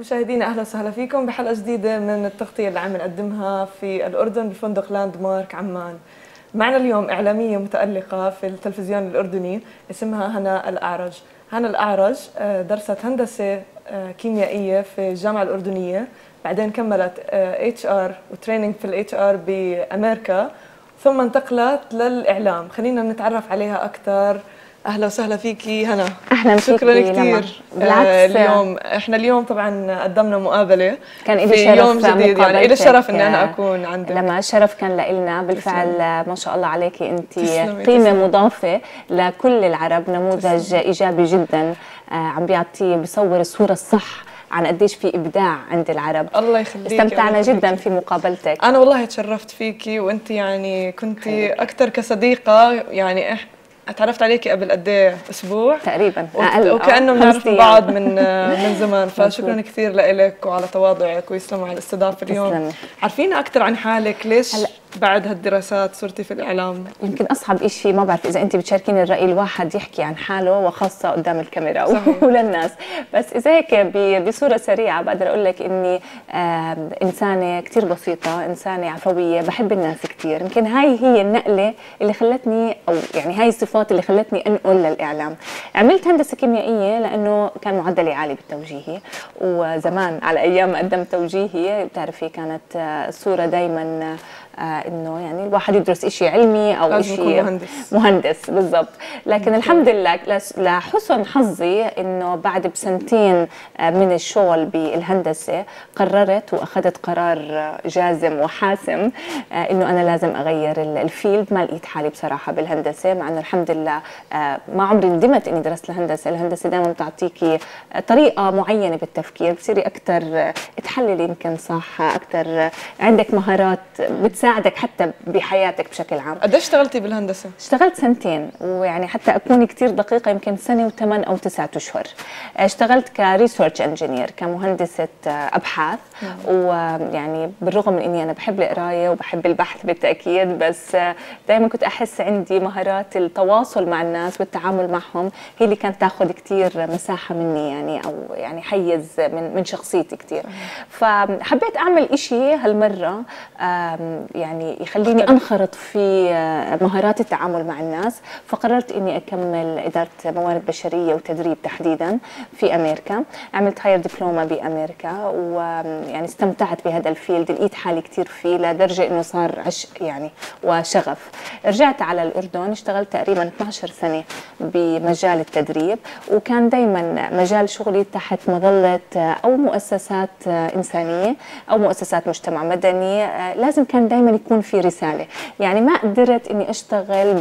مشاهدينا اهلا وسهلا فيكم بحلقه جديده من التغطيه اللي عم نقدمها في الاردن بفندق لاند مارك عمان. معنا اليوم اعلاميه متالقه في التلفزيون الاردني اسمها هنا الأعرج. هنا الأعرج درست هندسه كيميائيه في الجامعه الاردنيه، بعدين كملت اتش ار وتريننج في الاتش ار بامريكا، ثم انتقلت للاعلام. خلينا نتعرف عليها اكثر. اهلا وسهلا فيكي هنا. اهلا فيك. شكرا كثير. اليوم طبعا قدمنا مقابله، كان في لي شرف يوم جديد، يعني لي الشرف اني انا اكون عندك. لما الشرف كان لنا بالفعل. ما شاء الله عليكي، انت تسلمي قيمه تسلمي. مضافه لكل العرب، نموذج تسلمي. ايجابي جدا، عم بيصور الصوره الصح عن قديش في ابداع عند العرب. الله يخليكي. استمتعنا جدا في مقابلتك. انا والله تشرفت فيكي، وانت يعني كنتي اكثر كصديقه. يعني اتعرفت عليكي قبل قد ايه؟ اسبوع تقريبا، وكانه بنعرف بعض من زمان. فشكرا كثير لك وعلى تواضعك، ويسلموا على الاستضافه اليوم. تسلمي. عارفيني اكثر عن حالك، ليش بعد هالدراسات صرتي في الاعلام؟ يمكن اصعب شيء، ما بعرف اذا انت بتشاركيني الراي، الواحد يحكي عن حاله وخاصه قدام الكاميرا وللناس، بس اذا هيك بصوره سريعه بقدر اقول لك اني انسانه كثير بسيطه، انسانه عفويه، بحب الناس كثير. يمكن هاي هي النقله اللي خلتني، او يعني هاي الصفات اللي خلتني انقل للاعلام. عملت هندسه كيميائيه لانه كان معدلي عالي بالتوجيهي، وزمان على ايام قدمت توجيهي بتعرفي كانت الصوره دائما انه يعني الواحد يدرس شيء علمي او شيء مهندس بالضبط. لكن الحمد لله لحسن حظي انه بعد بسنتين من الشغل بالهندسه قررت واخذت قرار جازم وحاسم انه انا لازم اغير الفيلد. ما لقيت حالي بصراحه بالهندسه، مع انه الحمد لله ما عمري ندمت اني درست الهندسه. الهندسه دائما بتعطيكي طريقه معينه بالتفكير، بتصيري اكثر تحللي يمكن صح، اكثر عندك مهارات بتساعدك حتى بحياتك بشكل عام. قديش اشتغلتي بالهندسه؟ اشتغلت سنتين، ويعني حتى اكون كثير دقيقه يمكن سنه و8 أو 9 أشهر. اشتغلت كريسيرش انجينير، كمهندسه ابحاث. ويعني بالرغم من اني انا بحب القرايه وبحب البحث بالتاكيد، بس دائما كنت احس عندي مهارات التواصل مع الناس والتعامل معهم هي اللي كانت تاخذ كثير مساحه مني، يعني او يعني حيز من شخصيتي كثير. فحبيت اعمل شيء هالمره يعني يخليني انخرط في مهارات التعامل مع الناس. فقررت اني اكمل اداره موارد بشريه وتدريب تحديدا في امريكا. عملت هاير دبلومه بامريكا، ويعني استمتعت بهذا الفيلد، لقيت حالي كثير فيه لدرجه انه صار عشق يعني وشغف. رجعت على الاردن، اشتغلت تقريبا 12 سنه بمجال التدريب، وكان دائما مجال شغلي تحت مظله او مؤسسات انسانيه او مؤسسات مجتمع مدني. لازم كان دائما يكون في رساله، يعني ما قدرت اني اشتغل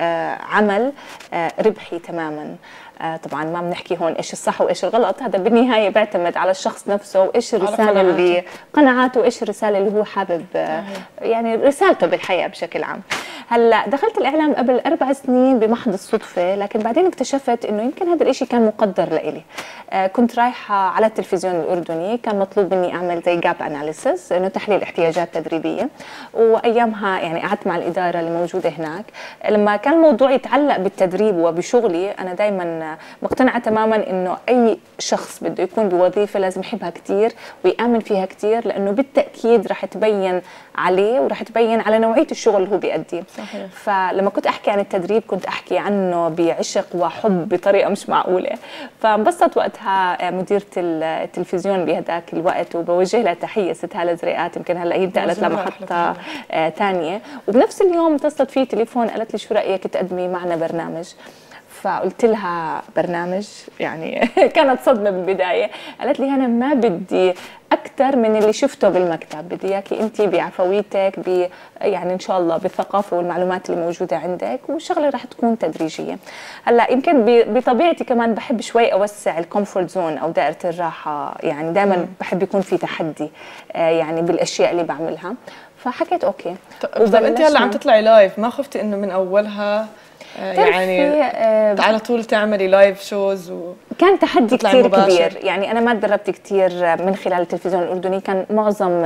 بعمل ربحي تماما. طبعا ما بنحكي هون ايش الصح وايش الغلط، هذا بالنهايه بيعتمد على الشخص نفسه وايش الرساله اللي قناعاته وايش الرساله اللي هو حابب يعني رسالته بالحياه بشكل عام. هلا دخلت الاعلام قبل 4 سنين بمحض الصدفه، لكن بعدين اكتشفت انه يمكن هذا الشيء كان مقدر لإلي. كنت رايحه على التلفزيون الاردني، كان مطلوب مني اعمل زي جاب اناليسيس، انه تحليل احتياجات تدريبيه. وايامها يعني قعدت مع الاداره اللي موجوده هناك. لما كان الموضوع يتعلق بالتدريب وبشغلي، انا دائما مقتنعه تماما انه اي شخص بده يكون بوظيفه لازم يحبها كثير ويامن فيها كثير، لانه بالتاكيد رح تبين عليه ورح تبين على نوعيه الشغل اللي هو بيأديه. صحيح. فلما كنت احكي عن التدريب كنت احكي عنه بعشق وحب بطريقه مش معقوله. فانبسطت وقتها مديره التلفزيون بهداك الوقت، وبوجه لها تحيه ست هاله زريقات، يمكن هلا هي انتقلت لمحطه ثانيه. وبنفس اليوم اتصلت في تليفون قالت لي شو رايك تقدمي معنا برنامج؟ فقلت لها برنامج؟ يعني كانت صدمه بالبدايه. قالت لي انا ما بدي اكثر من اللي شفته بالمكتب، بدي اياكي انت بعفويتك، يعني ان شاء الله بالثقافه والمعلومات اللي موجوده عندك، والشغله راح تكون تدريجيه. هلا يمكن بطبيعتي كمان بحب شوي اوسع الكومفورت زون او دائره الراحه، يعني دائما بحب يكون في تحدي يعني بالاشياء اللي بعملها. فحكيت اوكي. طب انت هلا عم تطلعي لايف، ما خفتي انه من اولها يعني على طول تعملي لايف شوز كان تحدي كثير كبير. يعني أنا ما تدربت كثير من خلال التلفزيون الأردني، كان معظم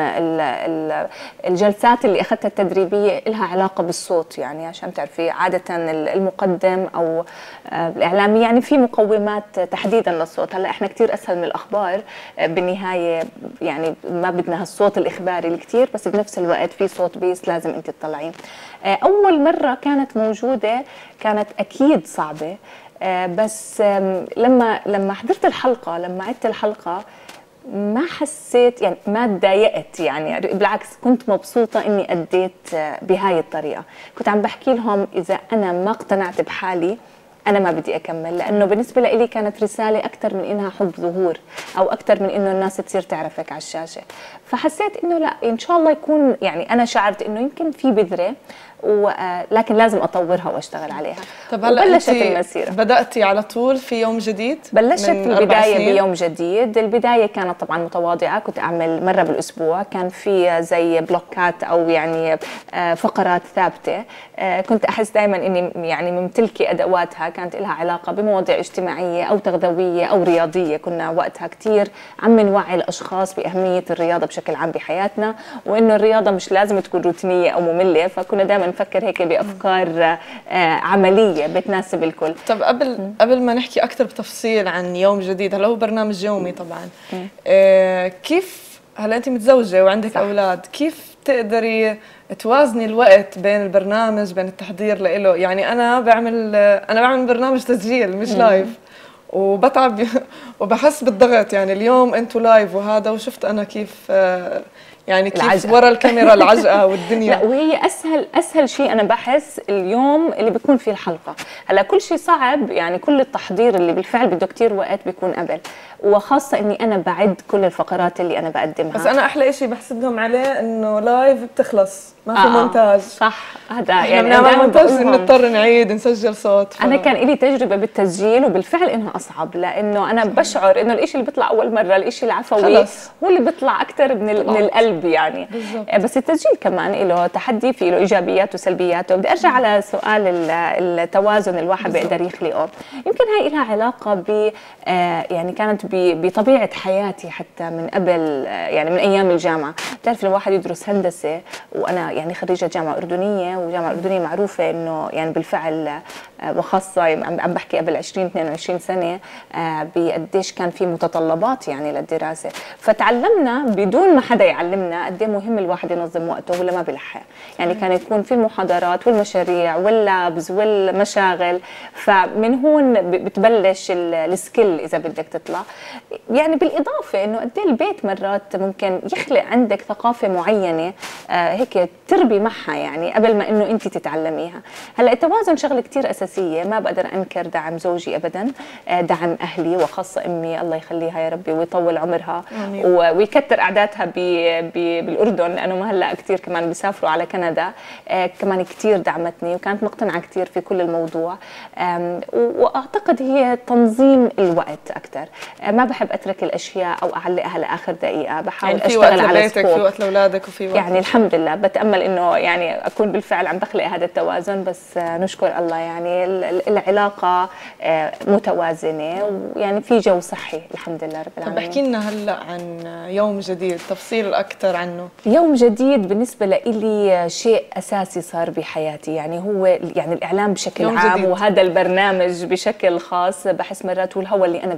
الجلسات اللي أخذتها التدريبية لها علاقة بالصوت. يعني عشان تعرفي عادة المقدم أو الإعلامي يعني في مقومات تحديدا للصوت. هلا إحنا كثير أسهل من الأخبار بالنهاية، يعني ما بدنا هالصوت الإخباري الكثير، بس بنفس الوقت في صوت بيس لازم أنت تطلعين. أول مرة كانت موجودة كانت أكيد صعبة، بس لما حضرت الحلقة، لما عدت الحلقة ما حسيت، يعني ما تضايقت، يعني بالعكس كنت مبسوطة إني أديت بهاي الطريقة. كنت عم بحكي لهم إذا أنا ما اقتنعت بحالي أنا ما بدي أكمل، لأنه بالنسبة لي كانت رسالة أكثر من إنها حب ظهور أو أكثر من إنه الناس تصير تعرفك على الشاشة. فحسيت إنه لا، إن شاء الله يكون، يعني أنا شعرت إنه يمكن في بذرة، لكن لازم أطورها وأشتغل عليها. طب هلا بلشت المسيرة، بدأتي على طول في يوم جديد؟ بلشت البداية بيوم جديد. البداية كانت طبعا متواضعة، كنت أعمل مرة بالأسبوع، كان في زي بلوكات أو يعني فقرات ثابتة. كنت أحس دائما إني يعني ممتلكة أدواتها، كانت لها علاقة بمواضيع اجتماعية أو تغذوية أو رياضية. كنا وقتها كتير عم نوعي الأشخاص بأهمية الرياضة بشكل عام بحياتنا، وإنه الرياضة مش لازم تكون روتينية أو مملة. فكنا دائما نفكر هيك بأفكار عملية بتناسب الكل. طب قبل ما نحكي أكثر بتفصيل عن يوم جديد، هلا هو برنامج يومي طبعا، كيف هلا أنت متزوجة وعندك أولاد، كيف تقدري توازني الوقت بين البرنامج بين التحضير له؟ يعني أنا بعمل برنامج تسجيل مش لايف، وبتعب وبحس بالضغط. يعني اليوم أنتوا لايف وهذا، وشفت أنا كيف يعني كيف ورا الكاميرا العجقه والدنيا. لا، وهي اسهل شيء انا بحس اليوم اللي بيكون فيه الحلقه. هلا كل شيء صعب، يعني كل التحضير اللي بالفعل بده كثير وقت بيكون قبل، وخاصه اني انا بعد كل الفقرات اللي انا بقدمها. بس انا احلى شيء بحسدهم عليه انه لايف بتخلص، ما في مونتاج. صح، هذا يعني بنعمل مونتاج بنضطر نعيد نسجل صوت. انا كان لي تجربه بالتسجيل وبالفعل انها اصعب، لانه انا بشعر انه الشيء اللي بيطلع اول مره، الشيء العفوي هو اللي بيطلع اكثر من القلب يعني. بالزبط. بس التسجيل كمان له تحدي، فيه له ايجابيات وسلبيات. وبدي ارجع على سؤال التوازن الواحد بيقدر يخلقه. يمكن هاي لها علاقه ب يعني كانت بطبيعه حياتي حتى من قبل، يعني من ايام الجامعه. بتعرف الواحد يدرس هندسه، وانا يعني خريجه جامعه اردنيه، والجامعه الاردنيه معروفه انه يعني بالفعل، وخاصه عم بحكي قبل 22 سنه، بقديش كان في متطلبات يعني للدراسه. فتعلمنا بدون ما حدا يعلمنا قد ايه مهم الواحد ينظم وقته ولا ما بيلحق. يعني كان يكون في المحاضرات والمشاريع واللابز والمشاغل، فمن هون بتبلش السكيل اذا بدك تطلع. يعني بالاضافه انه قد ايه البيت مرات ممكن يخلق عندك ثقافه معينه هيك تربي معها، يعني قبل ما انه انت تتعلميها. هلا التوازن شغله كثير اساسيه، ما بقدر انكر دعم زوجي ابدا، دعم اهلي وخاصه امي الله يخليها يا ربي ويطول عمرها ويكثر اعدادها بالاردن، لانه ما هلا كثير كمان بيسافروا على كندا. كمان كثير دعمتني وكانت مقتنعه كثير في كل الموضوع. واعتقد هي تنظيم الوقت اكثر. ما بحب اترك الاشياء او اعلقها لاخر دقيقه، بحاول يعني اشتغل على بيتك، في وقت لاولادك، وفي وقت يعني الحمد لله بتامل انه يعني اكون بالفعل عم بخلق هذا التوازن. بس نشكر الله يعني العلاقه متوازنه، ويعني في جو صحي الحمد لله رب العالمين. طب احكي لنا هلا عن يوم جديد، تفصيل اكثر عنه. يوم جديد بالنسبه لي شيء اساسي صار بحياتي، يعني هو يعني الاعلام بشكل عام جديد. وهذا البرنامج بشكل خاص بحس مرات هو الهواء اللي انا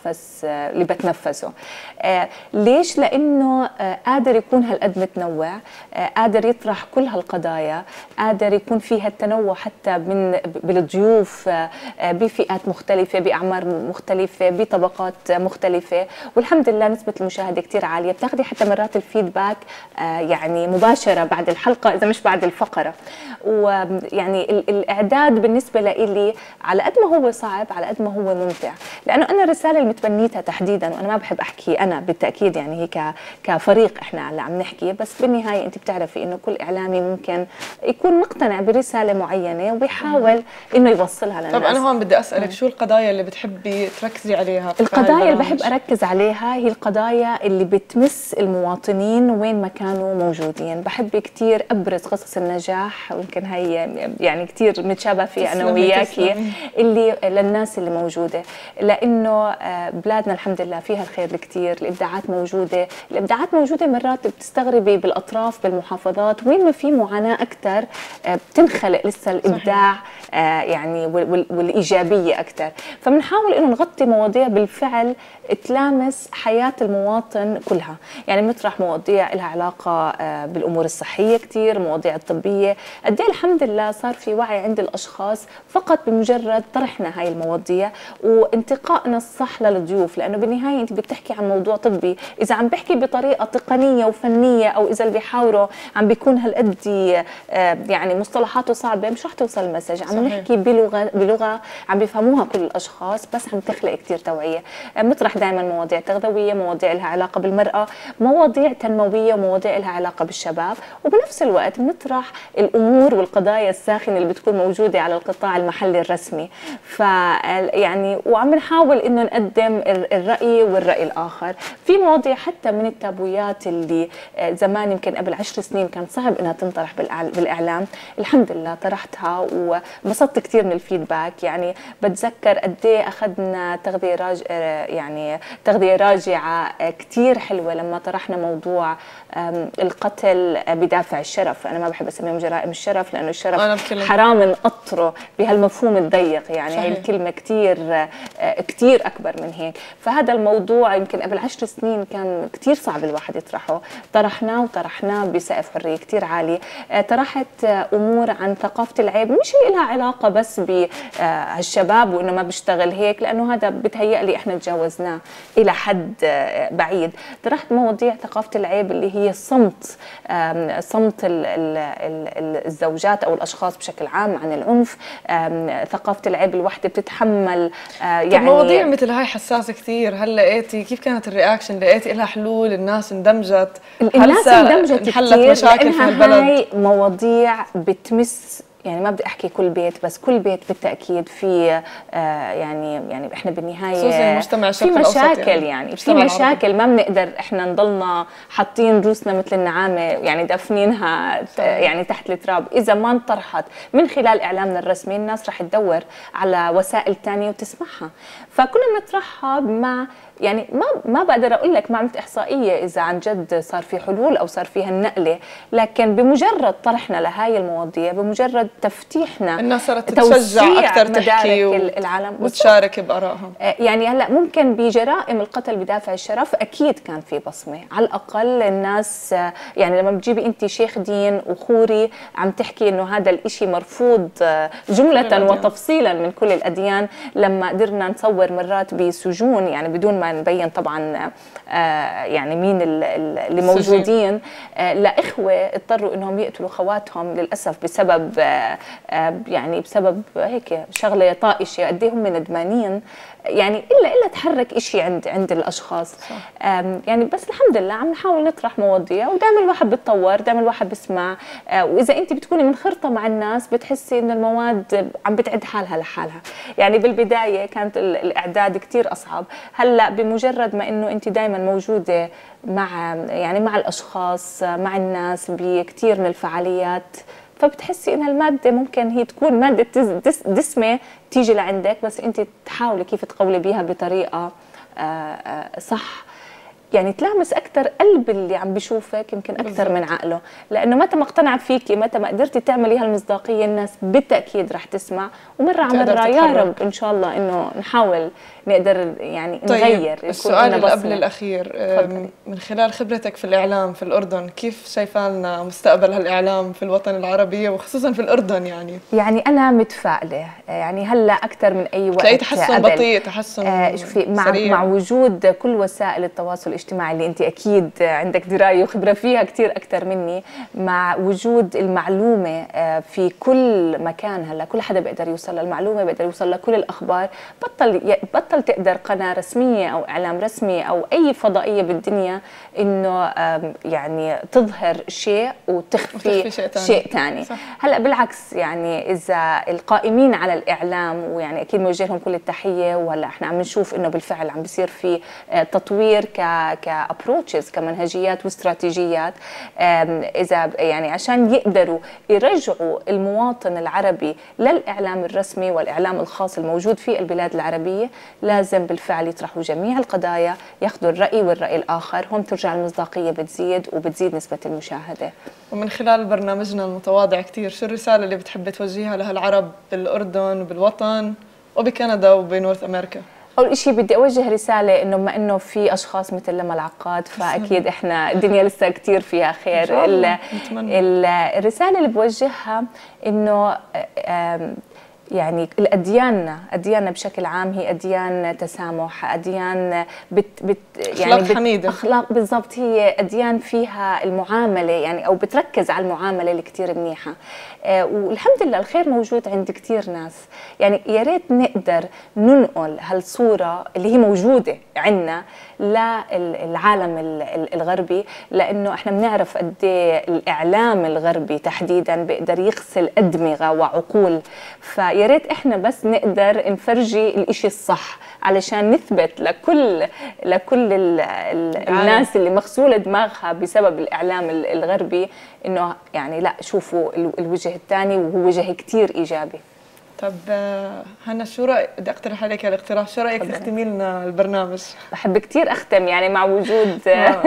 بتنفسه. ليش؟ لانه قادر يكون هالقد متنوع، قادر يطرح كل هالقضايا، قادر يكون فيها التنوع حتى بالضيوف، بفئات مختلفه، باعمار مختلفه، بطبقات مختلفه. والحمد لله نسبه المشاهده كثير عاليه، بتاخذي حتى مرات الفيدباك يعني مباشره بعد الحلقه اذا مش بعد الفقره. ويعني الاعداد بالنسبه لي على قد ما هو صعب على قد ما هو ممتع، لانه انا الرساله اللي متبنيتها تحديدا، وانا ما بحب احكي انا بالتاكيد، يعني هي كفريق احنا اللي عم نحكي، بس بالنهايه انت بتعرفي انه كل اعلامي ممكن يكون مقتنع برساله معينه وبيحاول انه يوصلها للناس. طب انا هون بدي اسالك شو القضايا اللي بتحبي تركزي عليها؟ القضايا اللي بحب اركز عليها هي القضايا اللي بتمس المواطنين انه وين ما كانوا موجودين. بحب كثير ابرز قصص النجاح، ويمكن هي يعني كثير نتشابه فيها انا وياكي، اللي للناس اللي موجوده، لانه بلادنا الحمد لله فيها الخير الكثير، الابداعات موجوده، الابداعات موجوده مرات بتستغربي بالاطراف بالمحافظات وين ما في معاناه اكثر بتنخلق لسه الابداع يعني والايجابيه اكثر. فبنحاول انه نغطي مواضيع بالفعل تلامس حياه المواطن كلها، يعني بنطرح مواضيع لها علاقه بالامور الصحيه كثير، مواضيع الطبيه، قد ايه الحمد لله صار في وعي عند الاشخاص فقط بمجرد طرحنا هاي المواضيع وانتقائنا الصح للضيوف، لانه بالنهايه انت بتحكي عن موضوع طبي، اذا عم بحكي بطريقه تقنيه وفنيه او اذا اللي بيحاوروا عم بيكون هالقد يعني مصطلحاته صعبه مش رح توصل المسج، عم نحكي بلغه عم بيفهموها كل الاشخاص، بس عم تخلق كثير توعيه. بنطرح دائما مواضيع تغذويه، مواضيع لها علاقه بالمراه، مواضيع تنمويه، ومواضيع لها علاقه بالشباب، وبنفس الوقت بنطرح الامور والقضايا الساخنه اللي بتكون موجوده على القطاع المحلي الرسمي. يعني وعم نحاول انه نقدم الراي والراي الاخر في مواضيع حتى من التابويات اللي زمان يمكن قبل 10 سنين كان صعب انها تنطرح بالاعلام، الحمد لله طرحتها وانبسطت كثير من الفيدباك. يعني بتذكر قد ايه اخذنا يعني تغذيه راجعه كثير حلوه لما طرحنا موضوع القتل بدافع الشرف. انا ما بحب اسميهم جرائم الشرف لانه الشرف حرام نقطره بهالمفهوم الضيق، يعني هي الكلمه كثير اكبر من هيك. فهذا الموضوع يمكن قبل 10 سنين كان كثير صعب الواحد يطرحه، طرحناه بسقف حريه كثير عالي. طرحت امور عن ثقافه العيب، مش اللي لها علاقه بس بالشباب وانه ما بيشتغل هيك، لانه هذا بتهيألي احنا تجاوزناه الى حد بعيد. طرحت مواضيع ثقافه العيب اللي هي صمت الزوجات او الاشخاص بشكل عام عن العنف، ثقافه العيب الوحده بتتحمل يعني مواضيع مثل هاي حساسه كثير. هل لقيتي كيف كانت الرياكشن؟ لقيتي لها حلول؟ الناس اندمجت؟ الناس اندمجت كثير مشاكل في البلد؟ هاي مواضيع بتمس، يعني ما بدي احكي كل بيت، بس كل بيت بالتاكيد في يعني احنا بالنهايه المجتمع في مشاكل، يعني في مشاكل ما بنقدر احنا نضلنا حاطين روسنا مثل النعامه يعني دافنينها يعني تحت التراب. اذا ما انطرحت من خلال اعلامنا الرسمي الناس رح تدور على وسائل ثانيه وتسمعها. فكنا بنطرحها مع يعني ما بقدر اقول لك ما عملت احصائيه اذا عن جد صار في حلول او صار فيها النقله، لكن بمجرد طرحنا لهي المواضيع، بمجرد تفتيحنا الناس صارت تتشجع اكثر تحكي العالم وتشارك بارائها. يعني هلا ممكن بجرائم القتل بدافع الشرف اكيد كان في بصمه، على الاقل الناس يعني لما بتجيبي انت شيخ دين وخوري عم تحكي انه هذا الإشي مرفوض جمله وتفصيلا من كل الاديان، لما قدرنا نصور مرات بسجون يعني بدون ما نبين طبعا يعني مين اللي موجودين، لاخوه اضطروا انهم يقتلوا خواتهم للاسف بسبب يعني بسبب هيك شغله طائشه، قد ايه هم ندمانين يعني الا تحرك شيء عند الاشخاص. يعني بس الحمد لله عم نحاول نطرح مواضيع، ودائما الواحد بيتطور، دائما الواحد بيسمع، واذا انت بتكوني منخرطه مع الناس بتحسي ان المواد عم بتعد حالها لحالها. يعني بالبدايه كانت الاعداد كثير اصعب، هلا بمجرد ما انه انت دائما موجوده مع الاشخاص مع الناس بكثير من الفعاليات، فبتحسي ان الماده ممكن هي تكون ماده دسمه تيجي لعندك، بس انت تحاولي كيف تقولي بيها بطريقه صح، يعني تلامس اكثر قلب اللي عم بيشوفك يمكن اكثر من عقله، لانه متى ما اقتنع فيكي، متى ما قدرتي تعملي هالمصداقيه، الناس بالتاكيد رح تسمع، ومره على مره يا رب ان شاء الله انه نحاول نقدر يعني نغير. طيب السؤال اللي قبل الاخير، من خلال خبرتك في الاعلام في الاردن، كيف شايفه لنا مستقبل هالاعلام في الوطن العربي وخصوصا في الاردن؟ يعني انا متفائله، يعني هلا اكثر من اي وقت تلاقي تحسن بطيء، تحسن شوفي سريع مع وجود كل وسائل التواصل الاجتماعي اللي انت اكيد عندك درايه وخبره فيها كثير اكثر مني، مع وجود المعلومه في كل مكان، هلا كل حدا بيقدر يوصل للمعلومه، بيقدر يوصل لكل الاخبار، بطل بطل تقدر قناة رسمية أو إعلام رسمي أو أي فضائية بالدنيا إنه يعني تظهر شيء وتخفي شيء ثاني. هلا بالعكس، يعني إذا القائمين على الإعلام، ويعني أكيد نوجه لهم كل التحية، وهلا إحنا عم نشوف إنه بالفعل عم بيصير في تطوير كابروتشز، كمنهجيات واستراتيجيات، إذا يعني عشان يقدروا يرجعوا المواطن العربي للإعلام الرسمي والإعلام الخاص الموجود في البلاد العربية، لازم بالفعل يطرحوا جميع القضايا، ياخذوا الرأي والرأي الآخر، هم ترجع المصداقية بتزيد وبتزيد نسبة المشاهدة. ومن خلال برنامجنا المتواضع كتير، شو الرسالة اللي بتحبي توجهها لهالعرب بالأردن وبالوطن وبكندا وبنورث أمريكا؟ أول شيء بدي أوجه رسالة إنه بما إنه في أشخاص مثل لما العقاد، فأكيد إحنا الدنيا لسه كتير فيها خير. الرسالة اللي بوجهها إنه يعني أدياننا بشكل عام هي أديان تسامح، أديان أخلاق حميدة، أخلاق بالضبط، هي أديان فيها المعاملة يعني أو بتركز على المعاملة اللي كتير منيحة. والحمد لله الخير موجود عند كتير ناس، يعني يا ريت نقدر ننقل هالصورة اللي هي موجودة عندنا للعالم الغربي، لأنه احنا بنعرف قد ايه الإعلام الغربي تحديدا بيقدر يغسل أدمغة وعقول، فيا ريت احنا بس نقدر نفرجي الإشي الصح علشان نثبت لكل الناس اللي مغسولة دماغها بسبب الإعلام الغربي إنه يعني لا، شوفوا الوجه الثاني وهو وجه كتير إيجابي. طب هنا شو رأيك؟ بدي أقترح عليك الاقتراح، شو رأيك تختمي لنا البرنامج؟ بحب كتير أختم يعني مع وجود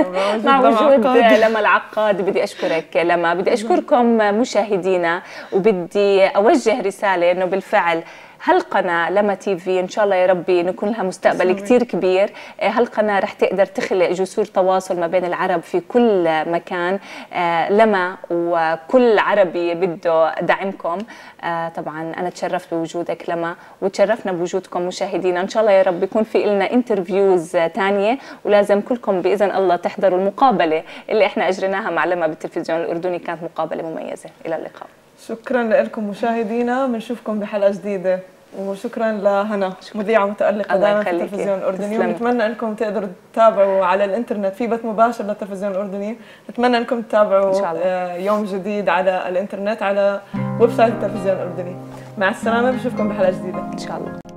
لما العقاد. بدي أشكرك لما، بدي أشكركم مشاهدينا، وبدي أوجه رسالة إنه بالفعل هالقناة لما تي في إن شاء الله يا ربي نكون لها مستقبل كتير كبير. هالقناة رح تقدر تخلق جسور تواصل ما بين العرب في كل مكان. لما وكل عربي بده دعمكم. طبعا أنا تشرفت بوجودك لما، وتشرفنا بوجودكم مشاهدينا. إن شاء الله يا رب يكون في لنا انترفيوز تانية، ولازم كلكم بإذن الله تحضروا المقابلة اللي احنا أجريناها مع لما بالتلفزيون الأردني، كانت مقابلة مميزة. إلى اللقاء. شكرا لكم مشاهدينا، بنشوفكم بحلقة جديدة، وشكرا لهنا مذيعة متألقة دائما في التلفزيون الأردني. ونتمنى أنكم تقدروا تتابعوا على الإنترنت في بث مباشر للتلفزيون الأردني. نتمنى أنكم تتابعوا يوم جديد على الإنترنت على ويب سايت التلفزيون الأردني. مع السلامة، بنشوفكم بحلقة جديدة إن شاء الله.